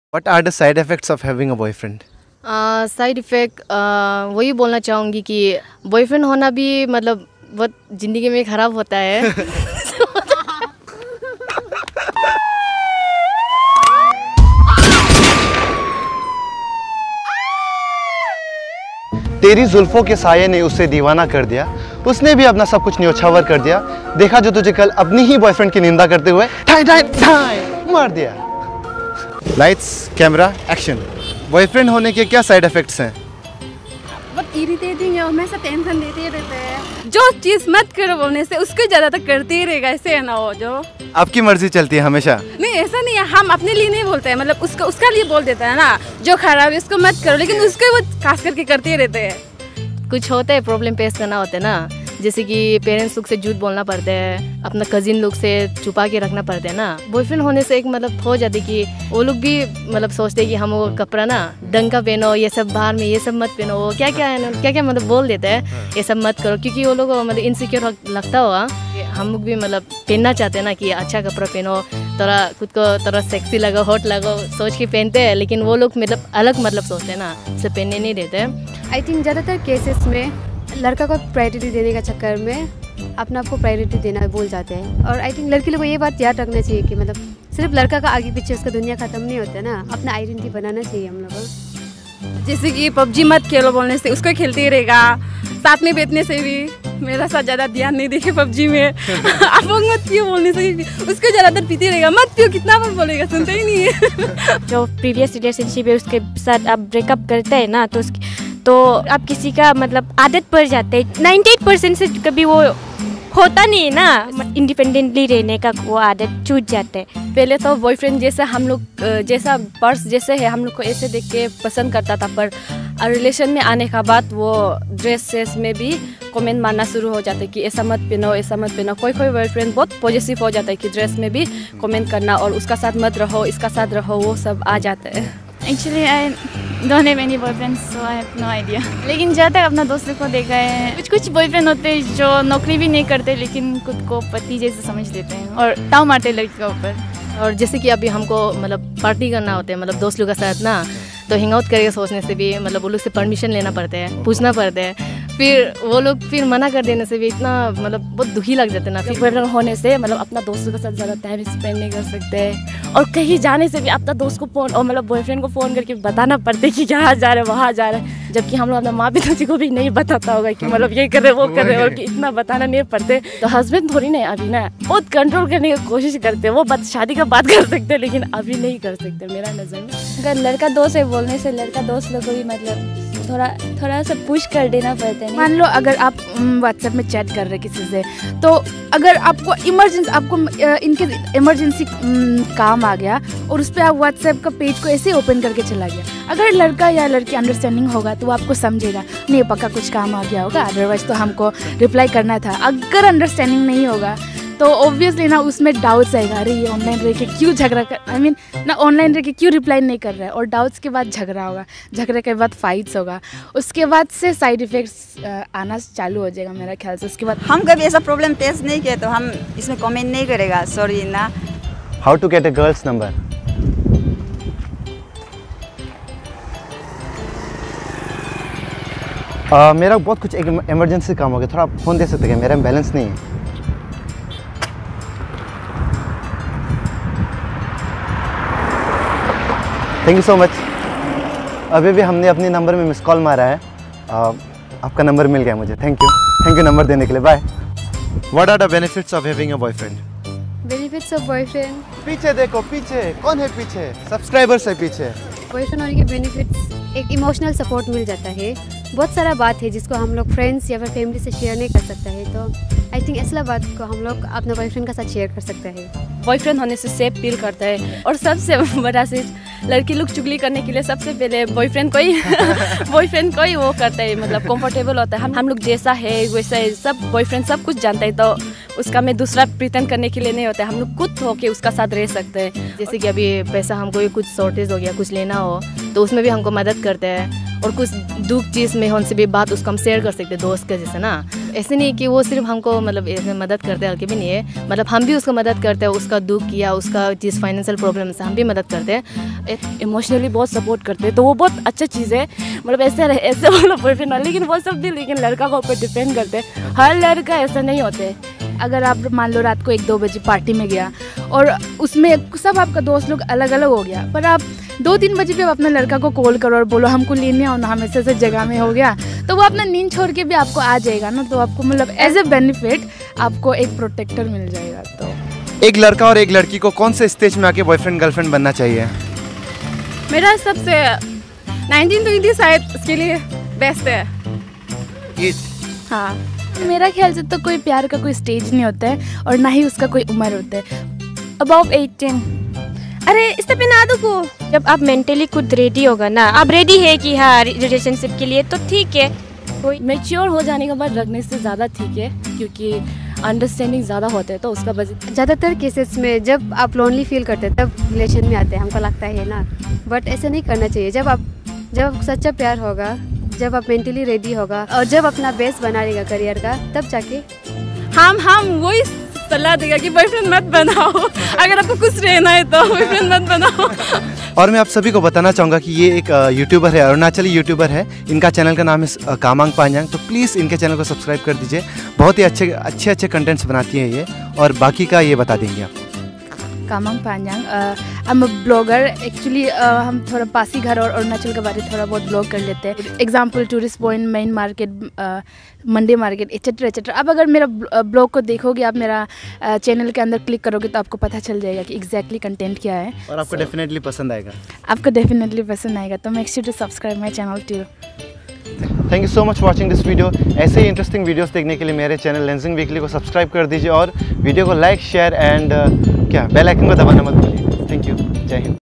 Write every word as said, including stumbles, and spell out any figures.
What are the side effects of having a boyfriend? Side effect वही बोलना चाहूँगी कि बॉयफ्रेंड होना भी मतलब बहुत ज़िंदगी में ख़राब होता है। तेरी जुल्फों के साये ने उसे दीवाना कर दिया, उसने भी अपना सब कुछ न्योछावर कर दिया। देखा जो तुझे कल अपनी ही बॉयफ्रेंड की निंदा करते हुए ठाई ठाई ठाई मार दिया। Lights camera action. बॉयफ्रेंड होने के क्या साइड इफेक्ट्स हैं? बहुत इरिटेटिंग है, हमेशा टेंशन देते रहते हैं। जो चीज़ मत करो बोलने से उसको ज़्यादा तक करते ही रहेगा, ऐसे है ना वो जो आपकी मर्जी चलती है हमेशा? नहीं ऐसा नहीं है, हम अपने लिए नहीं बोलते हैं, मतलब उसका उसका लिए बोल देता है ना, जो खराब है उसको मत करो, लेकिन उसको वो खास करके करते ही रहते हैं। कुछ होता है प्रॉब्लम फेस करना होता है ना, जैसे कि पेरेंट्स लोग से झूठ बोलना पड़ता है, अपना कजिन लोग से छुपा के रखना पड़ता है ना। बॉयफ्रेंड होने से एक मतलब हो जाती कि वो लोग भी मतलब सोचते हैं कि हम वो कपड़ा ना ढंग का पहनो, ये सब बाहर में ये सब मत पहनो, वो क्या क्या है क्या क्या मतलब बोल देते हैं ये सब मत करो, क्योंकि वो लोग मतलब इनसिक्योर लगता होगा। हम लोग भी मतलब पहनना चाहते हैं ना कि अच्छा कपड़ा पहनो, थोड़ा खुद को थोड़ा सेक्सी लगो, हॉट लगो, सोच के पहनते हैं, लेकिन वो लोग मतलब अलग मतलब सोचते हैं ना, उसे पहनने नहीं देते। आई थिंक ज़्यादातर केसेस में लड़का को प्रायोरिटी देने का चक्कर में अपना आपको प्रायोरिटी देना भूल जाते हैं। और आई थिंक लड़की लोगों को ये बात याद रखना चाहिए कि मतलब सिर्फ लड़का का आगे पीछे उसका दुनिया ख़त्म नहीं होता ना, अपना आइडेंटिटी बनाना चाहिए हम लोगों को। जैसे कि पबजी मत खेलो बोलने से उसको खेलते ही रहेगा, साथ में बैठने से भी मेरा साथ ज़्यादा ध्यान नहीं देखे पबजी में। आप लोग मत पियो बोलने से उसको ज़्यादातर पीते रहेगा, मत पियो कितना बार बोलेगा, सुनते ही नहीं है। जो प्रीवियस रिलेशनशिप है उसके साथ आप ब्रेकअप करते हैं ना, तो उसकी तो आप किसी का मतलब आदत पड़ जाते हैं। नाइन्टी एट परसेंट से कभी वो होता नहीं है ना, इंडिपेंडेंटली रहने का वो आदत छूट जाते हैं। पहले तो बॉयफ्रेंड जैसा हम लोग जैसा पर्स जैसे है हम लोग को ऐसे देख के पसंद करता था, पर रिलेशन में आने का बाद वो ड्रेस सेस में भी कमेंट मारना शुरू हो जाता है कि ऐसा मत पहनो ऐसा मत पहनो। कोई कोई बॉयफ्रेंड बहुत पॉजिटिव हो जाता है कि ड्रेस में भी कमेंट करना और उसका साथ मत रहो इसका साथ रहो, वो सब आ जाता है। Actually I don't have any boyfriend, so I have no idea. लेकिन ज़्यादातर अपना दोस्तों को देखा है, कुछ कुछ बॉयफ्रेंड होते हैं जो नौकरी भी नहीं करते लेकिन खुद को पति जैसे समझ लेते हैं और ताव मारते हैं लड़की के ऊपर। और जैसे कि अभी हमको मतलब पार्टी करना होता है मतलब दोस्त लोग के साथ ना, तो हिंग आउट करके सोचने से भी मतलब वो लोग से परमिशन लेना पड़ता है, पूछना पड़ता है, फिर वो लोग फिर मना कर देने से भी इतना मतलब बहुत दुखी लग जाते हैं ना। फिर बॉयफ्रेंड होने से मतलब अपना दोस्तों के साथ ज़्यादा टाइम स्पेंड नहीं कर सकते, और कहीं जाने से भी अपना दोस्त को फ़ोन और मतलब बॉयफ्रेंड को फ़ोन करके बताना पड़ता है कि यहाँ जा रहे वहाँ जा रहे हैं, जबकि हम लोग अपना माँ पिता को भी नहीं बताता होगा कि मतलब ये कर रहे वो कर रहे, और कि इतना बताना नहीं पड़ते। तो हस्बैंड थोड़ी नहीं अभी ना बहुत कंट्रोल करने की कोशिश करते हैं, वो बात शादी का बात कर सकते हैं लेकिन अभी नहीं कर सकते मेरा नज़र में। अगर लड़का दोस्त है बोलने से लड़का दोस्त लोग को भी मतलब थोड़ा थोड़ा सा पुश कर देना पड़ता है। मान लो अगर आप व्हाट्सएप में चैट कर रहे किसी से, तो अगर आपको इमरजेंसी आपको इनके इमरजेंसी काम आ गया और उस पर आप व्हाट्सएप का पेज को ऐसे ओपन करके चला गया, अगर लड़का या लड़की अंडरस्टैंडिंग होगा तो वो आपको समझेगा नहीं पक्का कुछ काम आ गया होगा, अदरवाइज तो हमको रिप्लाई करना था। अगर अंडरस्टैंडिंग नहीं होगा तो ऑब्वियसली ना उसमें डाउट्स आएगा, अरे ये ऑनलाइन रह के क्यों झगड़ा कर आई I मीन mean, ना ऑनलाइन रह के क्यों रिप्लाई नहीं कर रहा है, और डाउट्स के बाद झगड़ा होगा, झगड़े के बाद फाइट्स होगा, उसके बाद से साइड इफ़ेक्ट्स आना चालू हो जाएगा मेरा ख्याल से। उसके बाद हम कभी ऐसा प्रॉब्लम फेस नहीं किया तो हम इसमें कमेंट नहीं करेगा, सॉरी ना। How to get a girl's number? मेरा बहुत कुछ एक इमरजेंसी काम हो गया, थोड़ा फ़ोन दे सकते हैं, मेरा बैलेंस नहीं है। Thank you so much. अभी भी हमने अपने नंबर में मिस कॉल मारा है, आ, आपका नंबर मिल गया मुझे, thank you thank you number देने के लिए, bye. What are the benefits of having a boyfriend? Benefits of boyfriend, पीछे देखो, पीछे कौन है? पीछे सब्सक्राइबर्स है पीछे। बॉयफ्रेंड होने के बेनिफिट्स एक इमोशनल सपोर्ट मिल जाता है, बहुत सारा बात है जिसको हम लोग फ्रेंड्स या फिर फैमिली से शेयर नहीं कर सकता है, तो आई थिंक ऐसा बात को हम लोग अपने बॉयफ्रेंड के साथ शेयर कर सकते हैं। बॉयफ्रेंड होने से सेफ फील करता है, और सबसे बड़ा चीज़ लड़की लोग चुगली करने के लिए सबसे पहले बॉयफ्रेंड को ही बॉयफ्रेंड को ही वो करता है, मतलब कंफर्टेबल होता है। हम हम लोग जैसा है वैसा है, सब बॉयफ्रेंड सब कुछ जानता है, तो उसका में दूसरा प्रिटेंड करने के लिए नहीं होता है, हम लोग खुद होके उसका साथ रह सकते हैं। जैसे कि अभी पैसा हमको कुछ शॉर्टेज हो गया, कुछ लेना हो तो उसमें भी हमको मदद करते हैं, और कुछ दुख चीज़ में हमसे भी बात उसको हम शेयर कर सकते हैं दोस्त के जैसे ना। ऐसे नहीं कि वो सिर्फ हमको मतलब ऐसे मदद करते हैं, हल्के भी नहीं है, मतलब हम भी उसको मदद करते हैं, उसका दुख किया, उसका जिस फाइनेंशियल प्रॉब्लम से हम भी मदद करते हैं, इमोशनली बहुत सपोर्ट करते हैं, तो वो बहुत अच्छा चीज़ है। मतलब ऐसे ऐसे वाला बॉयफ्रेंड, लेकिन वो सब भी लेकिन लड़का के ऊपर डिपेंड करते हैं, हर लड़का ऐसा नहीं होते। अगर आप मान लो रात को एक दो बजे पार्टी में गया और उसमें सब आपका दोस्त लोग अलग अलग हो गया, पर आप दो तीन बजे भी आप अपने लड़का को कॉल करो और बोलो हमको लेने आओ ना, हम ऐसे ऐसे जगह में हो गया, तो वो अपना नींद छोड़ के भी आपको आ जाएगा ना। तो आपको मतलब एज ए बेनिफिट आपको एक प्रोटेक्टर मिल जाएगा। तो एक लड़का और एक लड़की को कौन से स्टेज में आके बॉयफ्रेंड गर्लफ्रेंड बनना चाहिए? मेरा सबसे नाइनटीन ट्वेंटी शायद उसके लिए बेस्ट है। हाँ, मेरा ख्याल से तो कोई प्यार का कोई स्टेज नहीं होता है और ना ही उसका कोई उम्र होता है। About eighteen. अरे इस पे ना को जब आप मेंटली खुद रेडी होगा ना, आप रेडी है कि हाँ रिलेशनशिप के लिए, तो ठीक है। कोई मेच्योर हो जाने के बाद रखने से ज़्यादा ठीक है, क्योंकि अंडरस्टैंडिंग ज़्यादा होता है तो उसका बजट। ज़्यादातर केसेस में जब आप लोनली फील करते हैं तब रिलेशन में आते हैं, हमको लगता है ना, बट ऐसे नहीं करना चाहिए। जब आप जब सच्चा प्यार होगा, जब आप मेंटली रेडी होगा और जब अपना बेस बना लेगा करियर का, तब जाके हम हम वही सलाह देगा कि बॉयफ्रेंड मत बनाओ। अगर आपको कुछ रहना है तो बॉयफ्रेंड मत बनाओ। और मैं आप सभी को बताना चाहूँगा कि ये एक यूट्यूबर है, अरुणाचली यूट्यूबर है, इनका चैनल का नाम है कामांग पांजांग, तो प्लीज़ इनके चैनल को सब्सक्राइब कर दीजिए। बहुत ही अच्छे अच्छे अच्छे कंटेंट्स बनाती हैं ये, और बाकी का ये बता देंगे आपको। Kamang Panjang, I am a blogger actually. हम थोड़ा पासीघाट और अरुणाचल के बारे में थोड़ा बहुत ब्लॉग कर लेते हैं। Example tourist point, main market, mandi market, etcetera etcetera. अब अगर मेरा ब्लॉग को देखोगे, आप मेरा चैनल के अंदर क्लिक करोगे तो आपको पता चल जाएगा कि एग्जैक्टली कंटेंट क्या है, और आपको डेफिनेटली पसंद आएगा। आपको डेफिनेटली पसंद आएगा। तो make sure to subscribe my channel too. Thank you so much for watching this video. ऐसे ही इंटरेस्टिंग वीडियोस देखने के लिए मेरे चैनल लेंसिंग वीकली को सब्सक्राइब कर दीजिए और वीडियो को लाइक शेयर एंड क्या बेल आइकन को दबाना मत भूलिए। Thank you. जय हिंद।